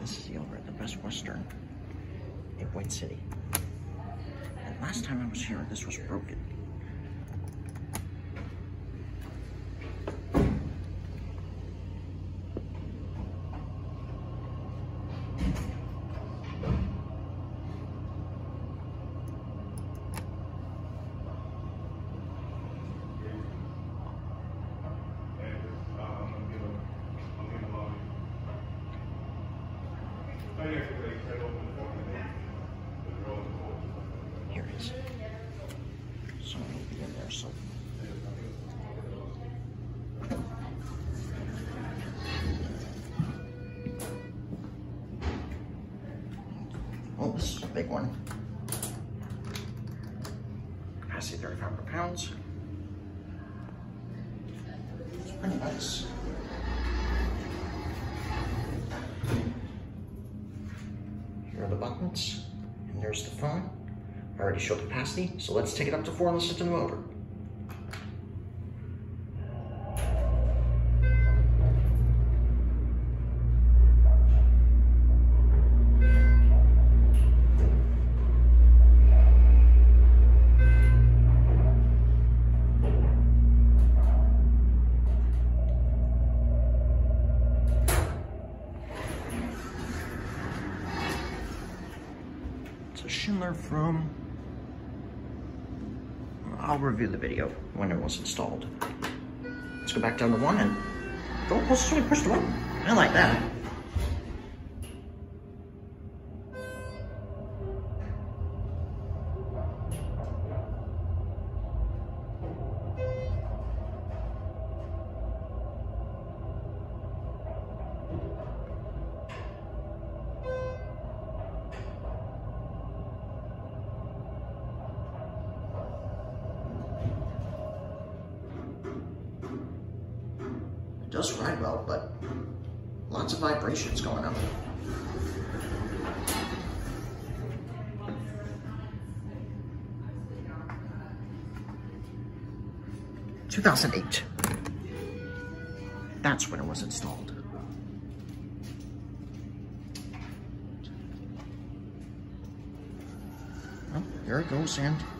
This is the over at the Best Western in White City. And last time I was here, this was broken. Here it is. Someone will be in there, so. Oh, this is a big one. Capacity 3,500 pounds. It's pretty nice. Here are the buttons, and there's the phone. I already showed capacity, so let's take it up to 4 and listen to the motor. It's a Schindler from... I'll review the video when it was installed. Let's go back down to 1 and... Oh, let's just push the button. I like that. It does ride well, but lots of vibrations going on. (2008). That's when it was installed. Well, there it goes, and